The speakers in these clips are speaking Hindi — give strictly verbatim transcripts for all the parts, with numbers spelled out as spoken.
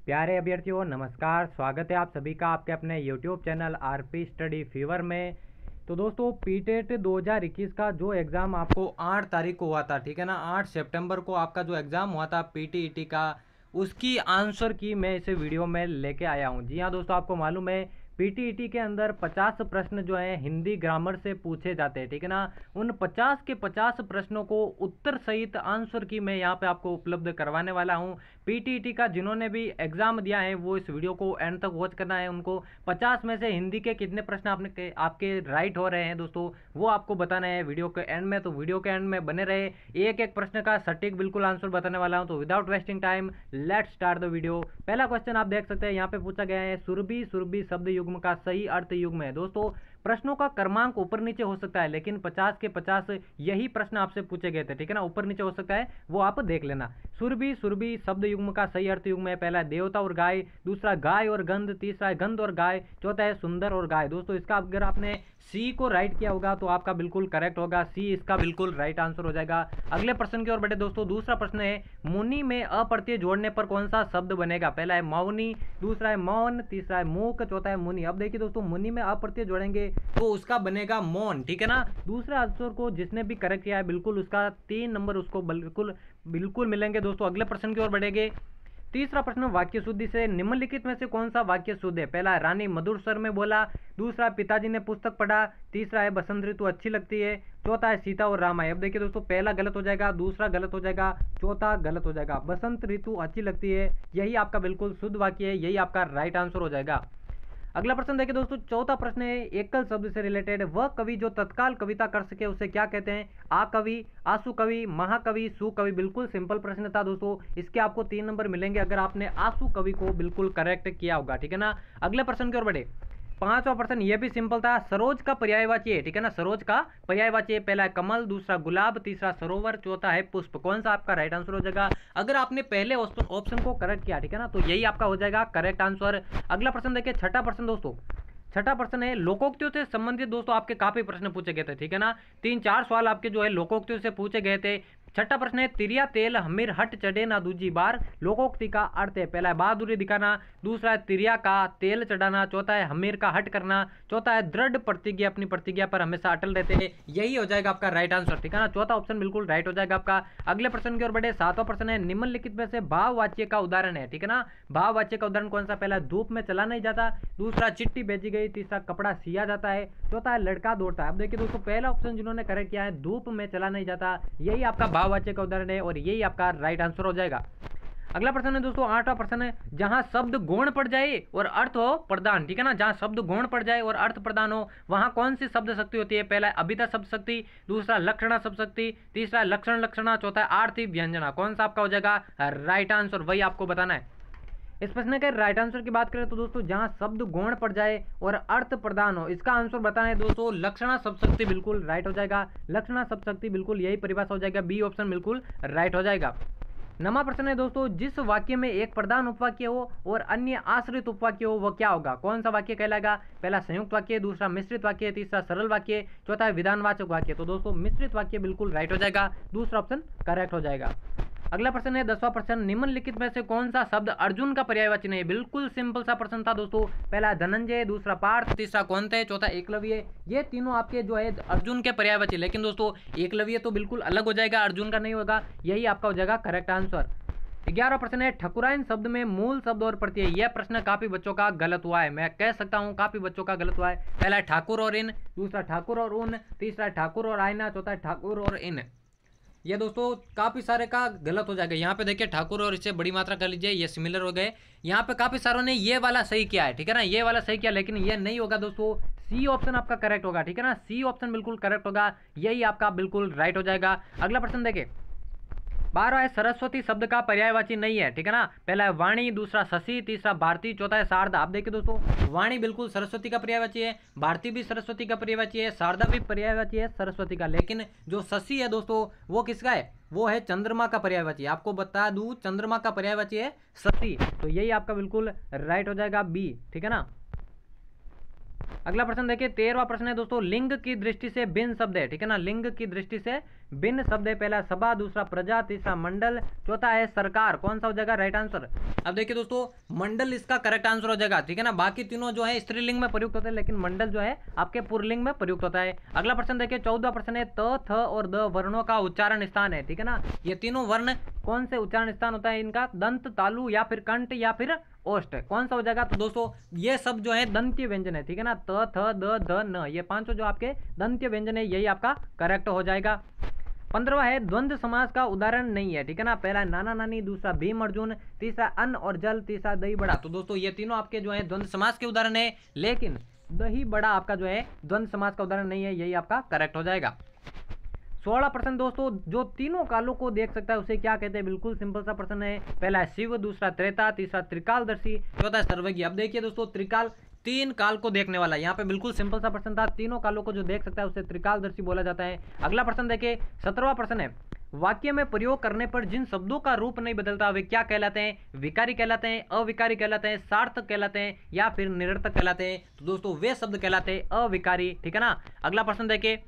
प्यारे अभ्यर्थियों नमस्कार, स्वागत है आप सभी का आपके अपने YouTube channel RP study fever में। तो दोस्तों पीटेट दो हज़ार इक्कीस का जो एग्ज़ाम आपको आठ तारीख को हुआ था, ठीक है ना, आठ सितंबर को आपका जो एग्ज़ाम हुआ था पीटीईटी का, उसकी आंसर की मैं इस वीडियो में लेके आया हूँ। जी हाँ दोस्तों, आपको मालूम है पीटीईटी के अंदर पचास प्रश्न जो है हिंदी ग्रामर से पूछे जाते हैं, ठीक है ना। उन पचास के पचास प्रश्नों को उत्तर सहित आंसर की मैं यहाँ पे आपको उपलब्ध करवाने वाला हूँ। पीटीईटी का जिन्होंने भी एग्जाम दिया है वो इस वीडियो को एंड तक वॉच करना है। उनको पचास में से हिंदी के कितने प्रश्न आपने आपके राइट हो रहे हैं दोस्तों, वो आपको बताना है वीडियो के एंड में। तो वीडियो के एंड में बने रहे, एक एक प्रश्न का सटीक बिल्कुल आंसर बताने वाला हूँ। तो without wasting time let's start the video. पहला क्वेश्चन आप देख सकते हैं, यहाँ पे पूछा गया है सुरभि सुरभि शब्द युग्म का सही अर्थ युग्म है। दोस्तों प्रश्नों का क्रमांक ऊपर नीचे हो सकता है, लेकिन पचास के पचास यही प्रश्न आपसे पूछे गए थे, ठीक है ना। ऊपर नीचे हो सकता है, वो आप देख लेना। सुरभि सुरभि शब्द युग्म का सही अर्थ युग्म है, पहला है देवता और गाय, दूसरा गाय और गंध, तीसरा है गंध और गाय, चौथा है सुंदर और गाय। दोस्तों इसका अगर आपने सी को राइट किया होगा तो आपका बिल्कुल करेक्ट होगा, सी इसका बिल्कुल राइट आंसर हो जाएगा। अगले प्रश्न की ओर बढ़े दोस्तों। दूसरा प्रश्न है मुनि में अप्रत्यय जोड़ने पर कौन सा शब्द बनेगा, पहला है मौनी, दूसरा है मौन, तीसरा है मूक, चौथा है मुनि। अब देखिए दोस्तों, मुनि में अप्रत्यय जोड़ेंगे तो उसका बनेगा मौन, ठीक है ना। दूसरे आंसर को जिसने भी करेक्ट किया है बिल्कुल उसका तीन नंबर उसको बिल्कुल बिल्कुल मिलेंगे दोस्तों। अगले प्रश्न की ओर बढ़ेंगे। तीसरा प्रश्न, वाक्य शुद्धि से निम्नलिखित में से कौन सा वाक्य शुद्ध है, पहला है रानी मधुर स्वर में बोला, दूसरा पिताजी ने पुस्तक पढ़ा, तीसरा है बसंत ऋतु अच्छी लगती है, चौथा है सीता और राम आए। अब देखिए दोस्तों, पहला गलत हो जाएगा, दूसरा गलत हो जाएगा, चौथा गलत हो जाएगा। बसंत ऋतु अच्छी लगती है यही आपका बिल्कुल शुद्ध वाक्य है, यही आपका राइट आंसर हो जाएगा। अगला प्रश्न देखिए दोस्तों, चौथा प्रश्न है एकल शब्द से रिलेटेड, वह कवि जो तत्काल कविता कर सके उसे क्या कहते हैं, आ कवि, आंसू कवि, महाकवि, सुकवि। बिल्कुल सिंपल प्रश्न था दोस्तों, इसके आपको तीन नंबर मिलेंगे अगर आपने आंसू कवि को बिल्कुल करेक्ट किया होगा, ठीक है ना। अगले प्रश्न की ओर बढ़े। पांचवा प्रश्न ये भी सिंपल था, सरोज का पर्यायवाची है, ठीक है ना, सरोज का पर्यायवाची है, पहला है कमल, दूसरा गुलाब, तीसरा सरोवर, चौथा है पुष्प। कौन सा आपका राइट आंसर हो जाएगा अगर आपने पहले ऑप्शन को करेक्ट किया, ठीक है ना, तो यही आपका हो जाएगा करेक्ट आंसर। अगला प्रश्न देखिए, छठा प्रश्न दोस्तों, छठा प्रश्न है लोकोक्तियों से संबंधित दोस्तों आपके काफी प्रश्न पूछे गए थे, ठीक है ना। तीन चार सवाल आपके जो है लोकोक्तियों से पूछे गए थे। छठा प्रश्न है तिरिया तेल हमीर हट चढ़े ना दूजी बार, लोकोक्ति का अर्थ है, पहला है बहादुरी दिखाना, दूसरा है तिरिया का तेल चढ़ाना, चौथा है हमीर का हट करना, चौथा है दृढ़ प्रतिज्ञा, अपनी प्रतिज्ञा पर हमेशा अटल रहते हैं, यही हो जाएगा आपका राइट आंसर, ठीक है ना। चौथा ऑप्शन बिल्कुल राइट हो जाएगा आपका। अगले प्रश्न की ओर बढ़े। सातवां प्रश्न है निम्नलिखित में से भाववाच्य का उदाहरण है, ठीक है ना। भाववाच्य का उदाहरण कौन सा, पहला धूप में चला नहीं जाता, दूसरा चिट्ठी भेजी गई, तीसरा कपड़ा सिया जाता है, चौथा है लड़का दौड़ता है। अब देखिए दोस्तों, पहला ऑप्शन जिन्होंने करेक्ट किया है धूप में चला नहीं जाता, यही आपका भाववाच्य का उदाहरण है और यही आपका राइट आंसर हो जाएगा। अगला प्रश्न है दोस्तों, आठवां प्रश्न है जहां शब्द गौण पड़ जाए और अर्थ हो प्रधान, ठीक है ना, जहां शब्द गौण पड़ जाए और अर्थ प्रधान हो वहां कौन सी शब्द शक्ति होती है, पहला है अभिधा शब्द शक्ति, दूसरा लक्षणा शब्द शक्ति, तीसरा लक्षण लक्षणा, चौथा है आरती व्यंजना। कौन सा आपका हो जाएगा राइट आंसर, वही आपको बताना है। इस प्रश्न के राइट आंसर की बात करें तो दोस्तों जहां शब्द गौण पड़ जाए और अर्थ प्रदान हो, इसका आंसर बताना है दोस्तों लक्षणा शब्द शक्ति, बिल्कुल राइट हो जाएगा। लक्षणा शब्द शक्ति बिल्कुल यही परिभाषा हो जाएगा, बी ऑप्शन बिल्कुल राइट हो जाएगा। नवा प्रश्न है दोस्तों, जिस वाक्य में एक प्रधान उपवाक्य हो और अन्य आश्रित उपवाक्य हो वह क्या होगा, कौन सा वाक्य कहलाएगा, पहला संयुक्त वाक्य, दूसरा मिश्रित वाक्य, तीसरा सरल वाक्य, चौथा है विधानवाचक वाक्य। तो दोस्तों मिश्रित वाक्य बिल्कुल राइट हो जाएगा, दूसरा ऑप्शन करेक्ट हो जाएगा। अगला प्रश्न है दसवां प्रश्न, निम्नलिखित में से कौन सा शब्द अर्जुन का पर्यायवाची नहीं है। बिल्कुल सिंपल सा प्रश्न था दोस्तों, पहला धनंजय, दूसरा पार्थ, तीसरा कौनते, चौथा एकलव्य। ये तीनों आपके जो है अर्जुन के पर्यायवाची, लेकिन दोस्तों एकलव्य तो बिल्कुल अलग हो जाएगा, अर्जुन का नहीं होगा, यही आपका हो जाएगा करेक्ट आंसर। ग्यारह प्रश्न है ठकुराइन शब्द में मूल शब्द और प्रत्यय, यह प्रश्न काफी बच्चों का गलत हुआ है, मैं कह सकता हूं काफी बच्चों का गलत हुआ है। पहला है ठाकुर और इन, दूसरा ठाकुर और उन, तीसरा ठाकुर और आईना, चौथा ठाकुर और इन। ये दोस्तों काफी सारे का गलत हो जाएगा। यहाँ पे देखिए ठाकुर और इससे बड़ी मात्रा कर लीजिए, ये सिमिलर हो गए। यहाँ पे काफी सारों ने ये वाला सही किया है, ठीक है ना, ये वाला सही किया, लेकिन ये नहीं होगा दोस्तों, सी ऑप्शन आपका करेक्ट होगा, ठीक है ना, सी ऑप्शन बिल्कुल करेक्ट होगा, यही आपका बिल्कुल राइट हो जाएगा। अगला प्रश्न देखिए, बारह है सरस्वती शब्द का पर्यायवाची नहीं है, ठीक है ना, पहला है वाणी, दूसरा शशि, तीसरा भारती, चौथा है शारदा। आप देखिए दोस्तों, वाणी बिल्कुल सरस्वती का पर्यायवाची है, भारती भी सरस्वती का पर्यायवाची है, शारदा भी पर्यायवाची है सरस्वती का, लेकिन जो शशि है दोस्तों वो किसका है, वो है चंद्रमा का पर्यायवाची। आपको बता दूं चंद्रमा का पर्यायवाची है शशि, तो यही आपका बिल्कुल राइट हो जाएगा बी, ठीक है ना। अगला प्रश्न देखिए, तेरहवां प्रश्न है दोस्तों, लिंग की दृष्टि से भिन्न शब्द है, ठीक है ना, लिंग की दृष्टि से भिन्न शब्द है, पहला सभा, दूसरा प्रजा, तीसरा मंडल, चौथा है सरकार। कौन सा हो जाएगा राइट आंसर? अब देखिए दोस्तों, मंडल इसका करेक्ट आंसर हो जाएगा, ठीक है ना। बाकी तीनों जो है स्त्रीलिंग में प्रयुक्त होते हैं, लेकिन मंडल जो है आपके पुल्लिंग में प्रयुक्त होता है। अगला प्रश्न देखिए, चौदह प्रश्न है, त, थ और द वर्णों का उच्चारण स्थान है, ठीक है ना। ये तीनों वर्ण कौन से उच्चारण स्थान होता है इनका? दंत, तालु या फिर कंठ या फिर ओष्ठ, कौन सा हो जाएगा? तो दोस्तों ये सब जो है दंतीय व्यंजन है, ठीक है ना। त, थ, द, ध, न, ये पांचों जो आपके दंतीय व्यंजन है, यही आपका करेक्ट हो जाएगा। पंद्रवा है, द्वंद्व समास का उदाहरण नहीं है, ठीक है ना। पहला नाना नानी, दूसरा भीम अर्जुन, तीसरा अन्न और जल, तीसरा दही बड़ा। तो दोस्तों ये तीनों आपके जो है द्वंद्व समास के उदाहरण है, लेकिन दही बड़ा आपका जो है द्वंद्व समास का उदाहरण नहीं है, यही आपका करेक्ट हो जाएगा। सोलह प्रश्न दोस्तों, जो तीनों कालों को देख सकता है उसे क्या कहते हैं? बिल्कुल सिंपल सा प्रश्न है। पहला है शिव, दूसरा त्रेता, तीसरा त्रिकालदर्शी, चौथा सर्वज्ञ। अब देखिए दोस्तों, त्रिकाल तीन काल को देखने वाला, यहाँ पे बिल्कुल सिंपल सा प्रश्न था। तीनों कालों को जो देख सकता है उसे त्रिकालदर्शी बोला जाता है। अगला प्रश्न देखिए, सत्रहवां प्रश्न है, वाक्य में प्रयोग करने पर जिन शब्दों का रूप नहीं बदलता वे क्या कहलाते हैं? विकारी कहलाते हैं, अविकारी कहलाते हैं, सार्थक कहलाते हैं या फिर निरर्थक कहलाते हैं? तो दोस्तों वे शब्द कहलाते हैं अविकारी, ठीक है ना। अगला प्रश्न देखिए,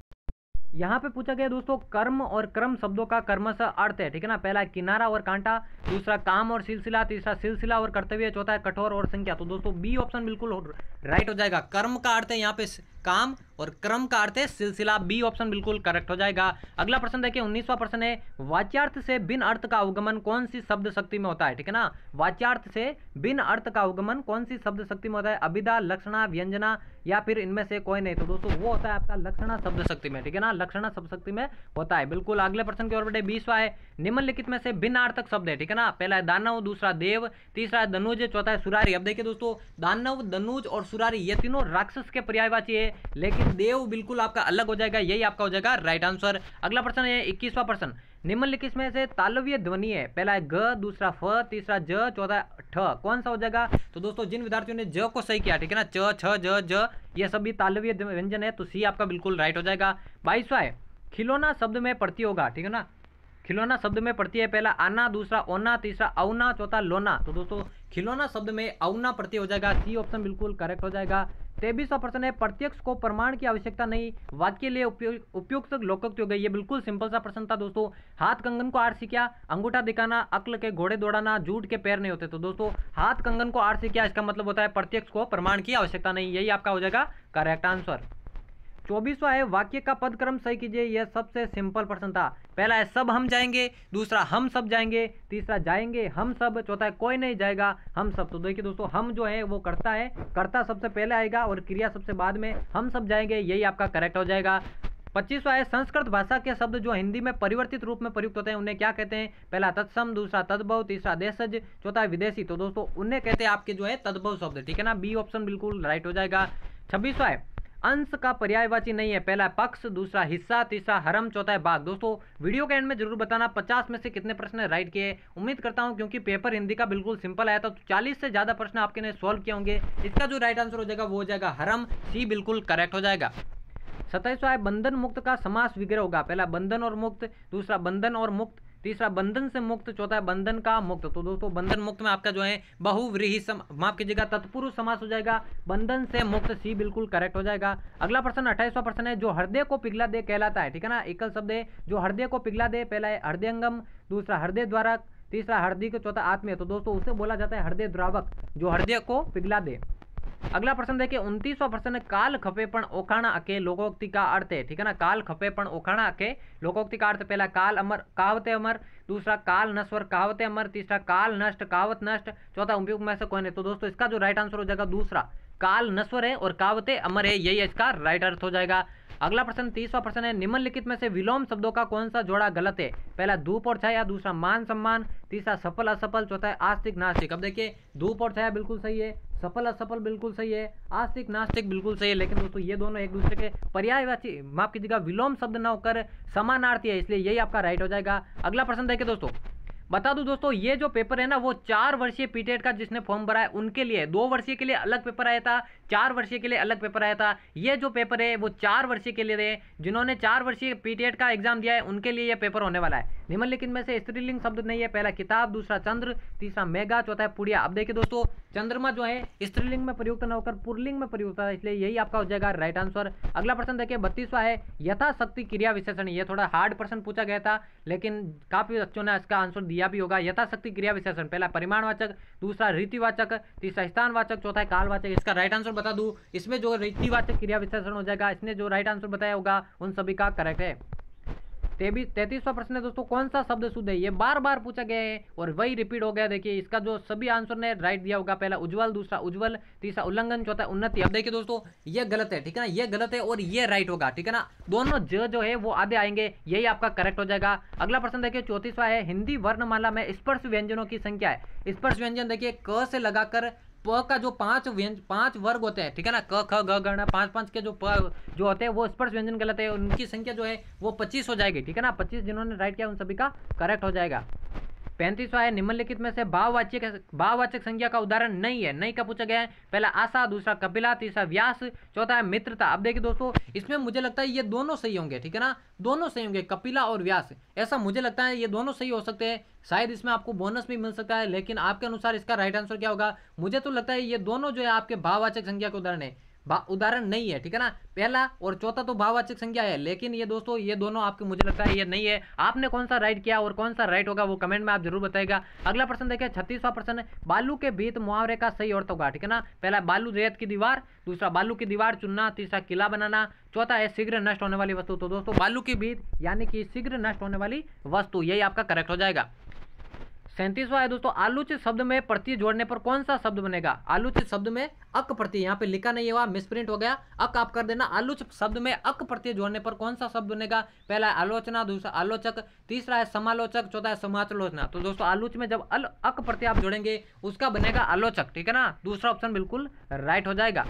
यहाँ पे पूछा गया दोस्तों, कर्म और क्रम शब्दों का कर्मशः अर्थ है, ठीक है ना। पहला है किनारा और कांटा, दूसरा काम और सिलसिला, तीसरा सिलसिला और कर्तव्य, चौथा है कठोर और संख्या। तो दोस्तों बी ऑप्शन बिल्कुल राइट हो जाएगा। कर्म का अर्थ है यहाँ पे काम और क्रम का अर्थ है सिलसिला, बी ऑप्शन बिल्कुल करेक्ट हो जाएगा। अगला प्रश्न देखिए, उन्नीसवां प्रश्न है, वाच्यार्थ से भिन्न अर्थ का अवगमन कौन सी शब्द शक्ति में होता है? ठीक है ना। वाच्यार्थ से भिन्न अर्थ का अवगमन कौन सी शब्द शक्ति में होता है? अभिधा, लक्षणा, व्यंजना या फिर इनमें से कोई नहीं? तो दोस्तों वो होता है आपका लक्षणा शब्द शक्ति में, ठीक है ना। लक्षणा शब्द शक्ति में होता है बिल्कुल। अगले प्रश्न की ओर बढ़े, बीसवां है, निम्नलिखित में से भिन्न अर्थक शब्द है, ठीक है ना। पहला है दानव, दूसरा देव, तीसरा है धनुज, चौथा है सुरारी। अब देखिए दोस्तों, दानव, धनुज और सुरारी ये तीनों राक्षस के पर्यायवाची है, लेकिन देव बिल्कुल आपका अलग हो जाएगा, यही आपका हो जाएगा राइट आंसर। अगला प्रश्न है इक्कीसवां प्रश्न, निम्नलिखित में से तालव्य ध्वनि है? पहला है ग, दूसरा फ, तीसरा ज, चौथा ठ। कौन सा हो जाएगा? तो दोस्तों जिन विद्यार्थियों ने ज को सही किया, ठीक है ना, च, छ, ज, ज, ये सभी तालव्य व्यंजन है, तो सी आपका बिल्कुल राइट हो जाएगा। बाईसवां है, खिलौना शब्द में प्रति होगा, ठीक है ना। खिलौना शब्द में प्रति है, पहला आना, दूसरा ओना, तीसरा औना, चौथा लोना। तो दोस्तों खिलौना शब्द में औना प्रति हो जाएगा, सी ऑप्शन बिल्कुल करेक्ट हो जाएगा। तेईसवां प्रश्न है, प्रत्यक्ष को प्रमाण की आवश्यकता नहीं, वाक्य लिए उपयुक्त लोकोक्ति हो गई। ये बिल्कुल सिंपल सा प्रश्न था दोस्तों। हाथ कंगन को आर से क्या? अंगूठा दिखाना, अक्ल के घोड़े दौड़ाना, जूट के पैर नहीं होते। तो दोस्तों हाथ कंगन को आर से क्या, इसका मतलब होता है प्रत्यक्ष को प्रमाण की आवश्यकता नहीं, यही आपका हो जाएगा करेक्ट आंसर। चौबीसवां है, वाक्य का पद क्रम सही कीजिए। यह सबसे सिंपल प्रश्न था। पहला है सब हम जाएंगे, दूसरा हम सब जाएंगे, तीसरा जाएंगे हम सब, चौथा है कोई नहीं जाएगा हम सब। तो देखिए दोस्तों, हम जो है वो करता है, कर्ता सबसे पहले आएगा और क्रिया सबसे बाद में, हम सब जाएंगे, यही आपका करेक्ट हो जाएगा। पच्चीसवां है, संस्कृत भाषा के शब्द जो हिंदी में परिवर्तित रूप में प्रयुक्त होते हैं उन्हें क्या कहते हैं? पहला तत्सम, दूसरा तद्भव, तीसरा देशज, चौथा विदेशी। तो दोस्तों उन्हें कहते हैं आपके जो है तद्भव शब्द, ठीक है ना। बी ऑप्शन बिल्कुल राइट हो जाएगा। छब्बीसवां है, अंश का पर्यायवाची नहीं है। पहला पक्ष, दूसरा हिस्सा, तीसरा हरम, चौथा है भाग। दोस्तों वीडियो के एंड में जरूर बताना पचास में से कितने प्रश्न राइट किए। उम्मीद करता हूं क्योंकि पेपर हिंदी का बिल्कुल सिंपल आया था, तो चालीस से ज्यादा प्रश्न आपके ने सॉल्व किए होंगे। इसका जो राइट आंसर हो जाएगा वो हो जाएगा हरम, सी बिल्कुल करेक्ट हो जाएगा। सत्ताईसवां है, बंधन मुक्त का समास विग्रह होगा। पहला बंधन और मुक्त, दूसरा बंधन और मुक्त, तीसरा बंधन से मुक्त, चौथा है बंधन का मुक्त। तो दोस्तों बंधन मुक्त में आपका जो है बहुव्रीहि सम माफ कीजिएगा तत्पुरुष समास हो जाएगा, बंधन से मुक्त, सी बिल्कुल करेक्ट हो जाएगा। अगला प्रश्न अट्ठाईसवां प्रश्न है, जो हृदय को पिघला दे कहलाता है, ठीक है ना। एकल शब्द है जो हृदय को पिघला दे। पहला है हृदयंगम, दूसरा हृदय द्वारक, तीसरा हृदय, चौथा आत्मीय। तो दोस्तों उसे बोला जाता है हृदय द्रावक, जो हृदय को पिघला दे। अगला प्रश्न देखिए, उनतीसवां प्रश्न, काल खपेपण ओखाणा अके लोकोक्ति का अर्थ है, ठीक है ना। काल खपेपण ओखाणा अके लोकोक्ति का अर्थ, पहला काल अमर कहावते अमर, दूसरा काल नश्वर कहावते अमर, तीसरा काल नष्ट कहावत नष्ट, चौथा उपयुक्त में से कौन है? तो दोस्तों इसका जो राइट आंसर हो जाएगा दूसरा, काल नश्वर है और कहावते अमर है, यही इसका राइट अर्थ हो जाएगा। अगला प्रश्न तीसवां प्रश्न है, निम्नलिखित में से विलोम शब्दों का कौन सा जोड़ा गलत है? पहला धूप और छाया, दूसरा मान सम्मान, तीसरा सफल असफल, चौथा है आस्तिक नास्तिक। अब देखिए धूप और छाया बिल्कुल सही है, सफल असफल बिल्कुल सही है, आस्तिक नास्तिक बिल्कुल सही है, लेकिन दोस्तों ये दोनों एक दूसरे के पर्यायवाची माफ कीजिएगा विलोम शब्द न होकर समानार्थी है, इसलिए यही आपका राइट हो जाएगा। अगला प्रश्न देखिए दोस्तों, बता दूं दोस्तों, ये जो पेपर है ना वो चार वर्षीय पीटेट का जिसने फॉर्म भरा है उनके लिए, दो वर्षीय के लिए अलग पेपर आया था, चार वर्षीय के लिए अलग पेपर आया था। ये जो पेपर है वो चार वर्षीय के लिए है, जिन्होंने चार वर्षीय पीटेट का एग्जाम दिया है उनके लिए ये पेपर होने वाला है। निम्नलिखित में से स्त्रीलिंग शब्द नहीं है, पहला किताब, दूसरा चंद्र, तीसरा मेघा, चौथा है पुड़िया। अब देखिए दोस्तों, चंद्रमा जो है स्त्रीलिंग में प्रयुक्त न होकर पुल्लिंग में प्रयुक्त है, इसलिए यही आपका हो जाएगा राइट आंसर। अगला प्रश्न देखिए बत्तीसवां है यथाशक्ति क्रिया विशेषण। ये थोड़ा हार्ड प्रश्न पूछा गया था, लेकिन काफी बच्चों ने इसका आंसर दिया भी होगा। यथाशक्ति क्रिया विशेषण, पहला परिमाणवाचक, दूसरा रीतिवाचक, तीसरा स्थानवाचक, चौथा है कालवाचक। इसका राइट आंसर बता दूं, इसमें जो रीतिवाचक क्रिया विशेषण हो जाएगा, इसने जो राइट आंसर बताया होगा उन सभी का करेक्ट है। तेईस तैतीसवां प्रश्न है दोस्तों, कौन सा शब्द शुद्ध है? ये बार बार पूछा गया है और वही रिपीट हो गया। देखिए इसका जो सभी आंसर ने राइट दिया होगा, पहला उज्जवल, दूसरा उज्जवल, तीसरा उल्लंघन, चौथा उन्नति। अब देखिए दोस्तों, ये गलत है, ठीक है ना, ये गलत है और ये राइट होगा, ठीक है ना। दोनों ज जो है वो आधे आएंगे, यही आपका करेक्ट हो जाएगा। अगला प्रश्न देखिए चौंतीसवां है हिंदी वर्णमाला में स्पर्श व्यंजनों की संख्या है। स्पर्श व्यंजन देखिए क से लगाकर प का जो पांच व्यंजन पांच वर्ग होते हैं, ठीक है ना, क ख ग घ न, पांच पांच के जो प जो होते हैं वो स्पर्श व्यंजन गलत है, उनकी संख्या जो है वो पच्चीस हो जाएगी, ठीक है ना। पच्चीस जिन्होंने राइट किया उन सभी का करेक्ट हो जाएगा। पैंतीसवां है निम्नलिखित में से भाववाचक भाववाचक संज्ञा का उदाहरण नहीं है। नहीं का पूछा गया है, पहला आशा, दूसरा कपिला, तीसरा व्यास, चौथा है मित्रता। अब देखिए दोस्तों, इसमें मुझे लगता है ये दोनों सही होंगे, ठीक है ना, दोनों सही होंगे, कपिला और व्यास, ऐसा मुझे लगता है ये दोनों सही हो सकते हैं। शायद इसमें आपको बोनस भी मिल सकता है, लेकिन आपके अनुसार इसका राइट आंसर क्या होगा? मुझे तो लगता है ये दोनों जो है आपके भाववाचक संज्ञा के उदाहरण है, उदाहरण नहीं है, ठीक है ना। पहला और चौथा तो भाववाचक संज्ञा है, लेकिन ये दोस्तों ये दोनों आपके, मुझे लगता है ये नहीं है। आपने कौन सा राइट किया और कौन सा राइट होगा वो कमेंट में आप जरूर बताएगा। अगला प्रश्न देखिए छत्तीसवां प्रश्न, बालू के भीत मुहावरे का सही अर्थ होगा, ठीक है ना। पहला बालू रेत की दीवार, दूसरा बालू की दीवार चुनना, तीसरा किला बनाना, चौथा है शीघ्र नष्ट होने वाली वस्तु। तो दोस्तों बालू की भीत यानी कि शीघ्र नष्ट होने वाली वस्तु, यही आपका करेक्ट हो जाएगा। सैंतीसवां है दोस्तों, आलोचित शब्द में प्रत्यय जोड़ने पर कौन सा शब्द बनेगा? आलोचित शब्द में अक प्रत्यय, यहाँ पे लिखा नहीं हुआ, मिसप्रिंट हो गया, अक आप कर देना। आलोचित शब्द में अक प्रत्यय जोड़ने पर कौन सा शब्द बनेगा? पहला है आलोचना, दूसरा आलोचक, तीसरा है समालोचक, चौथा है समालोचना। तो दोस्तों आलोच में जब अल अक प्रत्यय आप जोड़ेंगे उसका बनेगा आलोचक, ठीक है ना। दूसरा ऑप्शन बिल्कुल राइट हो जाएगा।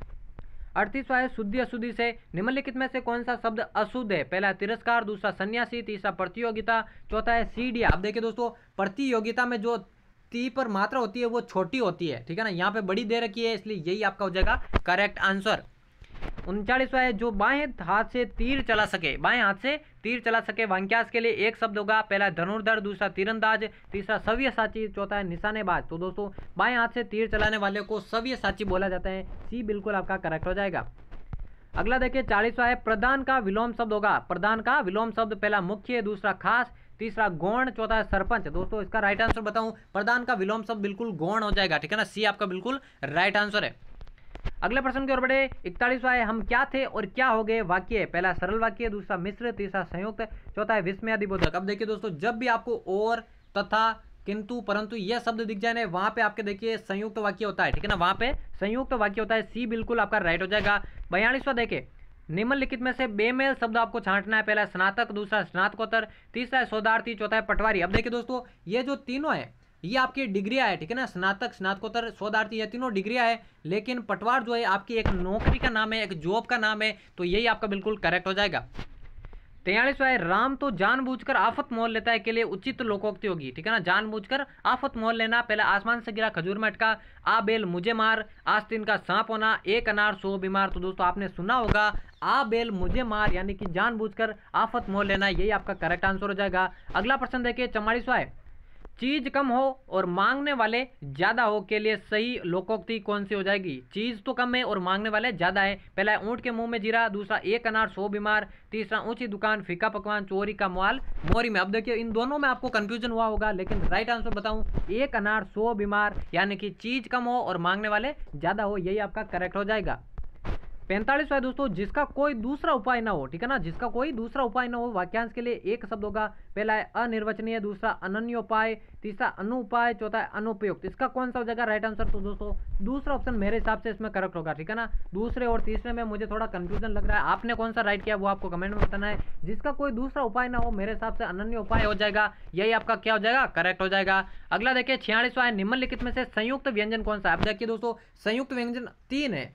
अड़तीसवां है शुद्धि अशुद्धि से निम्नलिखित में से कौन सा शब्द अशुद्ध है? पहला तिरस्कार, दूसरा सन्यासी, तीसरा प्रतियोगिता, चौथा है सीढ़िया। अब देखिए दोस्तों, प्रतियोगिता में जो ती पर मात्रा होती है वो छोटी होती है, ठीक है ना, यहाँ पे बड़ी दे रखी है, इसलिए यही आपका हो जाएगा करेक्ट आंसर। उनचालीसवां है जो बाएं हाथ से तीर चला सके, बाएं हाथ से तीर चला सके वाक्यांश के लिए एक शब्द होगा, पहला धनुर्धर, दूसरा तीरंदाज, तीसरा सव्यसाची, चौथा है निशानेबाज। तो दोस्तों बाएं हाथ से तीर चलाने वाले को सव्यसाची बोला जाता है, सी बिल्कुल आपका करेक्ट हो जाएगा। अगला देखिए चालीसवां है प्रधान का विलोम शब्द होगा, प्रधान का विलोम शब्द, पहला मुख्य, दूसरा खास, तीसरा गौण, चौथा है सरपंच। दोस्तों इसका राइट आंसर बताऊं, प्रधान का विलोम शब्द बिल्कुल गौण हो जाएगा, ठीक है ना, सी आपका बिल्कुल राइट आंसर है। अगले प्रश्न की ओर बढ़े, इकतालीसवां है हम क्या थे और क्या हो गए वाक्य, पहला सरल वाक्य, दूसरा मिश्र, तीसरा संयुक्त, चौथा है विस्मयादिबोधक। अब देखिए दोस्तों, जब भी आपको और, तथा, किंतु, परंतु ये शब्द दिख जाए वहां पे आपके देखिए संयुक्त वाक्य होता है, ठीक है ना, वहां पे संयुक्त वाक्य होता है, सी बिल्कुल आपका राइट हो जाएगा। बयालीसवां देखिए निम्नलिखित में से बेमेल शब्द आपको छांटना है, पहला स्नातक, दूसरा स्नातकोत्तर, तीसरा है शोधार्थी, चौथा है पटवारी। अब देखिए दोस्तों, ये जो तीनों है ये आपकी डिग्रियां है, ठीक है ना, स्नातक, स्नातकोत्तर, शोधार्थी, ये तीनों डिग्रियां है, लेकिन पटवार जो है आपकी एक नौकरी का नाम है, एक जॉब का नाम है, तो यही आपका बिल्कुल करेक्ट हो जाएगा। तैयालीसवां है राम तो जानबूझकर आफत मोल लेता है के लिए उचित लोकोक्ति होगी, ठीक है ना, जानबूझकर आफत मोल लेना, पहला आसमान से गिरा खजूर में अटका, आ बेल मुझे मार, आस्तीन का सांप होना, एक अनार सौ बीमार। तो दोस्तों आपने सुना होगा आ बेल मुझे मार यानी कि जानबूझकर आफत मोल लेना, यही आपका करेक्ट आंसर हो जाएगा। अगला प्रश्न देखिए चौवालीसवां है चीज कम हो और मांगने वाले ज्यादा हो के लिए सही लोकोक्ति कौन सी हो जाएगी? चीज तो कम है और मांगने वाले ज्यादा है, पहला है ऊंट के मुंह में जीरा, दूसरा एक अनार सौ बीमार, तीसरा ऊंची दुकान फीका पकवान, चोरी का माल मोरी में। अब देखिए इन दोनों में आपको कंफ्यूजन हुआ होगा, लेकिन राइट आंसर बताऊं, एक अनार सौ बीमार यानी कि चीज कम हो और मांगने वाले ज्यादा हो, यही आपका करेक्ट हो जाएगा। पैंतालीसवां दोस्तों जिसका कोई दूसरा उपाय ना हो, ठीक है ना, जिसका कोई दूसरा उपाय ना हो वाक्यांश के लिए एक शब्द होगा, पहला है अनिर्वचनीय, दूसरा अनन्योपाय, तीसरा अनुपाय, चौथा है अनुपयुक्त। इसका कौन सा हो जाएगा राइट आंसर? तो दोस्तों दूसरा ऑप्शन मेरे हिसाब से इसमें करेक्ट होगा, ठीक है ना। दूसरे और तीसरे में मुझे थोड़ा कंफ्यूजन लग रहा है, आपने कौन सा राइट किया वो आपको कमेंट में बताना है। जिसका कोई दूसरा उपाय ना हो मेरे हिसाब से अनन्य उपाय हो जाएगा, यही आपका क्या हो जाएगा? करेक्ट हो जाएगा। अगला देखिए छियालीसवां है निम्नलिखित में से संयुक्त व्यंजन कौन सा है? अब देखिए दोस्तों संयुक्त व्यंजन तीन है,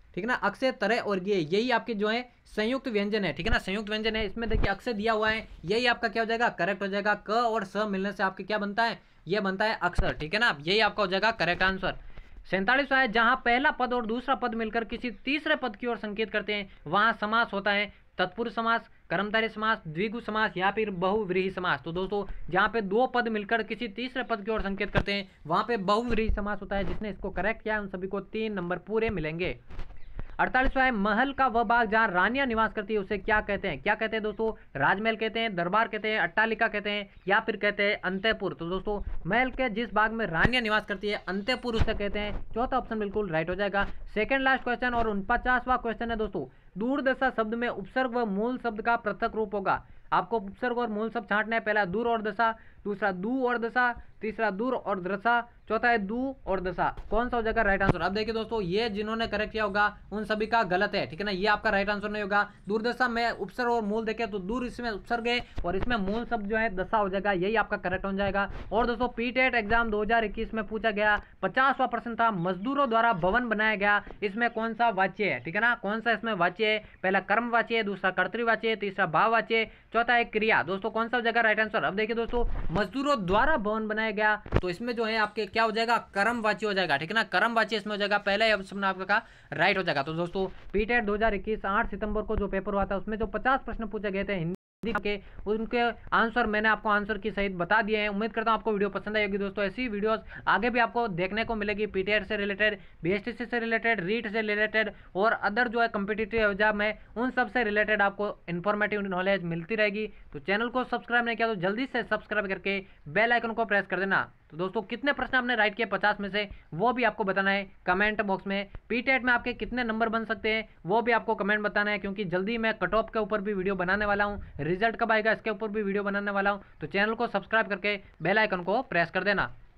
ठीक है ना। अक्से, तरह और गे, यही आपके जो है संयुक्त व्यंजन है, ठीक है ना, संयुक्त व्यंजन है। इसमें देखिए अक्से दिया हुआ है, यही आपका क्या हो जाएगा, करेक्ट हो जाएगा। क और स मिलने से आपके क्या बनता है, ये बनता है अक्षर, ठीक है ना, यही आपका हो जाएगा करेक्ट आंसर। सैंतालीसवां है, जहां पहला पद और दूसरा पद मिलकर किसी तीसरे पद की ओर संकेत करते हैं वहां समास होता है तत्पुरुष समास, कर्मधारय समास, द्विगु समास या फिर बहुव्रीहि समास। तो दोस्तों जहाँ पे दो पद मिलकर किसी तीसरे पद की ओर संकेत करते हैं वहां पे बहुव्रीहि समास होता है। जिसने इसको करेक्ट किया उन सभी को तीन नंबर पूरे मिलेंगे। अड़तालीसवां है, महल का वह भाग जहाँ रानियां निवास करती है उसे क्या कहते हैं, क्या कहते हैं दोस्तों, राजमहल कहते हैं, दरबार कहते हैं, अट्टालिका कहते हैं या फिर कहते हैं अंतःपुर। तो दोस्तों महल के जिस भाग में रानियां निवास करती है अंतःपुर उसे कहते हैं। चौथा ऑप्शन बिल्कुल राइट हो जाएगा। सेकंड लास्ट क्वेश्चन और उनपचासवां क्वेश्चन है दोस्तों, दूरदशा शब्द में उपसर्ग व मूल शब्द का पृथक रूप होगा। आपको उपसर्ग और मूल शब्द छांटना है। पहला दूर और दशा, दूसरा दू और दशा, तीसरा दूर और दशा, चौथा है दू और दशा। कौन सा हो जाएगा राइट आंसर। अब देखिए दोस्तों ये जिन्होंने करेक्ट किया होगा उन सभी का गलत है, ठीक है ना, ये आपका राइट आंसर नहीं होगा। दूरदशा में उपसर्ग और मूल देखे तो दूर इसमें उपसर्ग है और इसमें मूल शब्द जो है दशा हो जाएगा, यही आपका करेक्ट हो जाएगा। और दोस्तों पीटेट एग्जाम दो हजार इक्कीस में पूछा गया पचासवां प्रश्न था, मजदूरों द्वारा भवन बनाया गया, इसमें कौन सा वाच्य है, ठीक है ना, कौन सा इसमें वाच्य है। पहला कर्म वाच्य है, दूसरा कर्तृवाच्य है, तीसरा भाव वाच्य है, चौथा है क्रिया। दोस्तों कौन सा हो जाएगा राइट आंसर। अब देखिए दोस्तों मजदूरों द्वारा भवन बनाया गया तो इसमें जो है आपके क्या हो जाएगा, कर्म वाच्य हो जाएगा, ठीक है ना, कर्म वाच्य इसमें हो जाएगा, पहला ऑप्शन आपका राइट हो जाएगा। तो दोस्तों पीटेट दो हजार इक्कीस आठ सितंबर को जो पेपर हुआ था उसमें जो पचास प्रश्न पूछे गए थे हिंदी के, उनके आंसर मैंने आपको आंसर की सहित बता दिए हैं। उम्मीद करता हूं आपको वीडियो पसंद आएगी दोस्तों। ऐसी वीडियोस आगे भी आपको देखने को मिलेगी, पीटीएट से रिलेटेड, बीएसटीसी से रिलेटेड, रीट से रिलेटेड और अदर जो है कॉम्पिटिटिव एग्जाम है उन सब से रिलेटेड आपको इन्फॉर्मेटिव नॉलेज मिलती रहेगी। तो चैनल को सब्सक्राइब नहीं किया तो जल्दी से सब्सक्राइब करके बेल आइकन को प्रेस कर देना। तो दोस्तों कितने प्रश्न आपने राइट किए पचास में से वो भी आपको बताना है कमेंट बॉक्स में। पीटेट में आपके कितने नंबर बन सकते हैं वो भी आपको कमेंट बताना है, क्योंकि जल्दी मैं कट ऑफ के ऊपर भी वीडियो बनाने वाला हूँ, रिजल्ट कब आएगा इसके ऊपर भी वीडियो बनाने वाला हूँ। तो चैनल को सब्सक्राइब करके बेल आइकन को प्रेस कर देना।